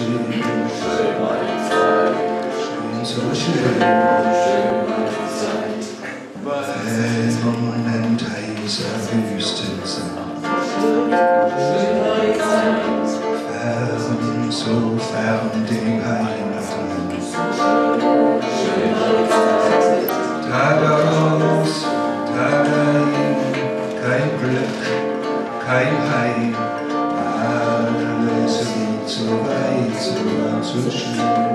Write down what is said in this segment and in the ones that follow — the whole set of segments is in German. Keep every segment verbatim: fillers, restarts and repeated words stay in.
schön, schön meine Zeit, schön, so schön, schön meine Zeit, brennend heißer Wüstensand, fern, so fern dem Heimatland, Tag aus, Tag ein, kein Glück, kein Heim, alles liegt so weit, so weit, so schön.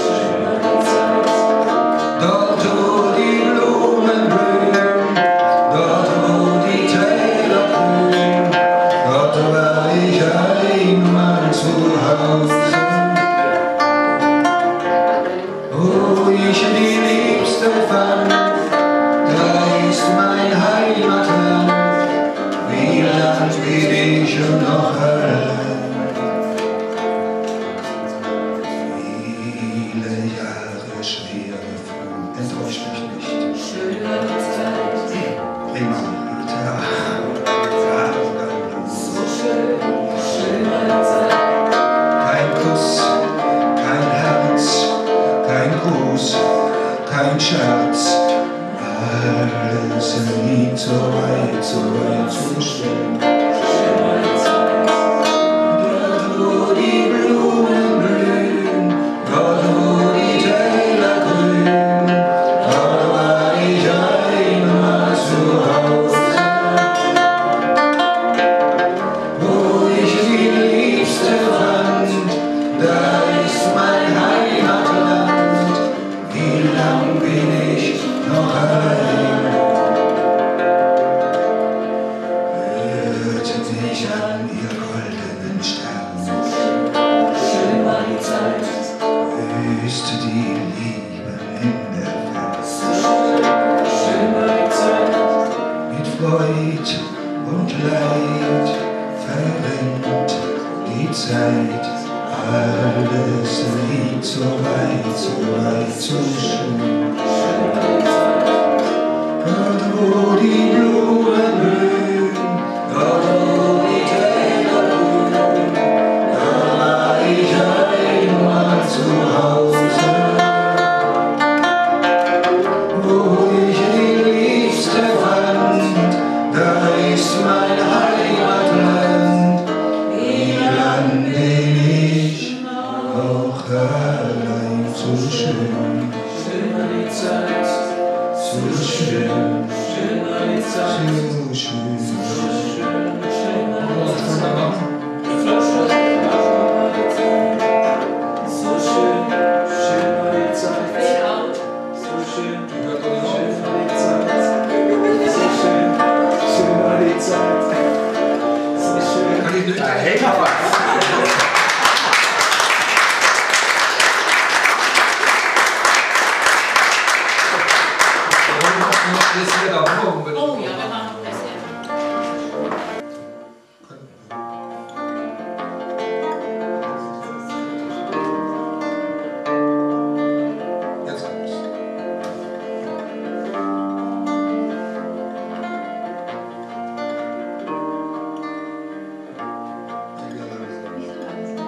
Dort, wo die Blumen blühen, dort, wo die Täler grün, dort war ich einmal zu Hause. Wo ich die Liebste fand, da ist mein Heimatland. Wie lang bin ich schon noch allein? Viele Jahre schwere Flut, enttäuscht mich nicht. Schöne Zeit. Prima, ja. So schön, schöne Zeit. Kein Kuss, kein Herz, kein Gruß, kein Scherz. Alles liegt so weit, so weit, so schön. Dort, wo die Blumen blühen, dort, wo die Täler grün, dort war ich einmal zu Hause. Wo ich die Liebste fand, da ist mein Heimatland. Wie lang bin ich noch allein? Hörte mich an, ihr goldenen Stern. Schön war die Zeit. Höchste die Liebe in der Ferne. Schön war die Zeit. Mit Freud und Leid verrinnt die Zeit. Alles liegt so weit, so weit, so schön. Dort, wo die Blumen blühen, dort, wo die Täler blühen, da war ich einmal zu Hause. Wo ich die Liebste fand, da ist mein Heimatland. Wie lang bin ich noch allein? So schön, schön war die Zeit, so schön, schön war die Zeit, so schön, so schön, schön war die Zeit, so schön, schön war die Zeit, so schön, schön war die Zeit, so schön, schön war die Zeit, so schön. Hey, Papa! Plaisir d'amour unbedingt. Oh ja, wir machen Plaisir. Jetzt kommt's. Nicht so langsam.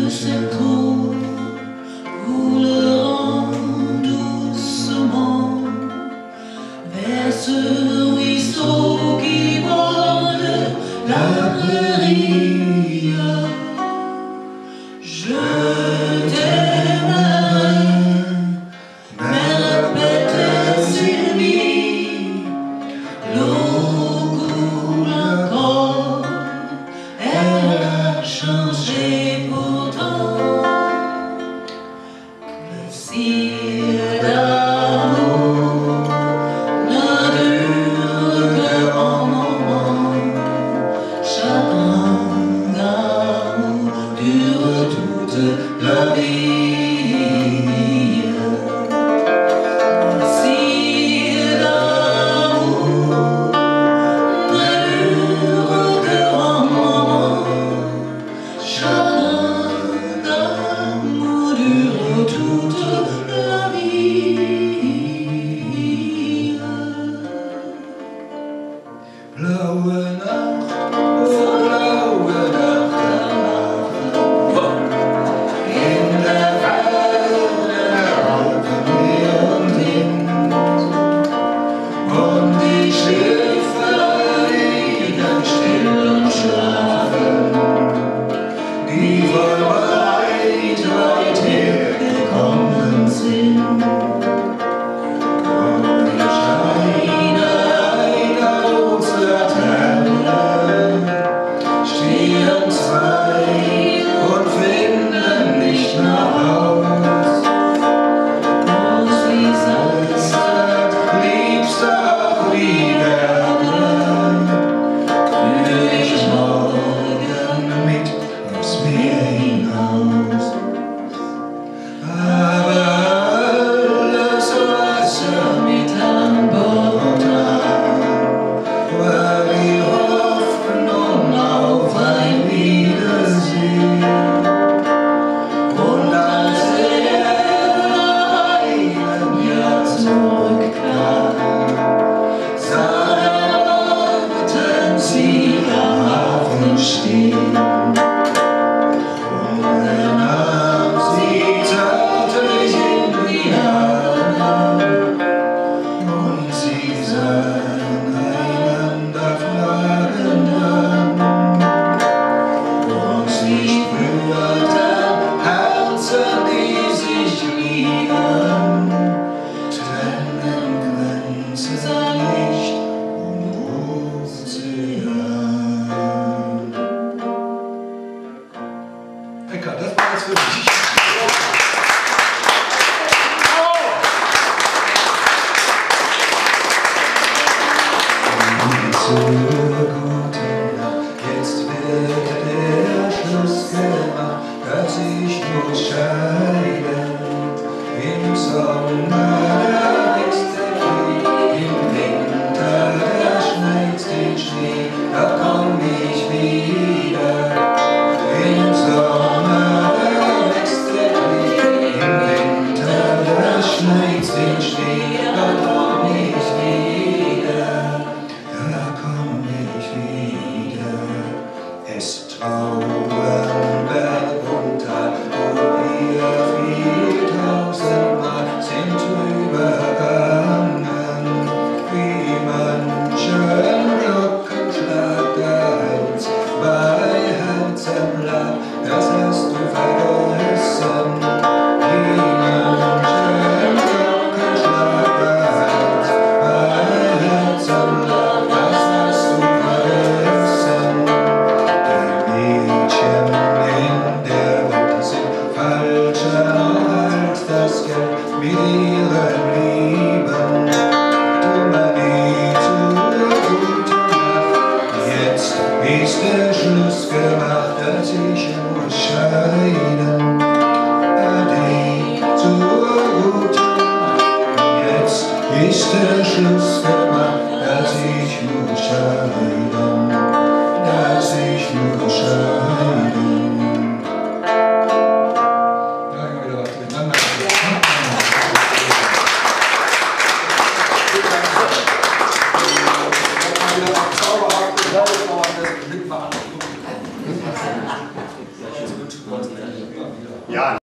Blaue Nacht, oh blaue Nacht, in der Ferne rauchen wir und Wind, und die Schiffe liegen still und schlafen, die von weit, weit her gekommen sind. Das war jetzt für dich. Zur guten Nacht, jetzt wird der Schluss gemacht, dass ich muss scheiden. Im Sommer da wächst der Klee, im Winter da schneit's den Schnee, da komm ich wieder. Im Sommer da wächst der Klee, im Winter da schneit's den Schnee, da komm ich wieder. Da komm ich wieder. Es trauern Berg und Tal, wo wir viel tausendmal sind übergangen, wie manchen Glockenschlag der Hals bei Herzenblatt, das hast du vergessen. Wie manchen Glockenschlag der Hals bei Herzenblatt, das hast du vergessen. Die Mädchen in der Welt sind falscher als das Geld mit ihrem Leben. Dummer Lied zur guten Nacht, jetzt ist der Schluss gemacht, dass ich muss scheiden. Ade zur guten Nacht, jetzt ist der Schluss gemacht, dass ich muss scheiden, dass ich muss scheiden.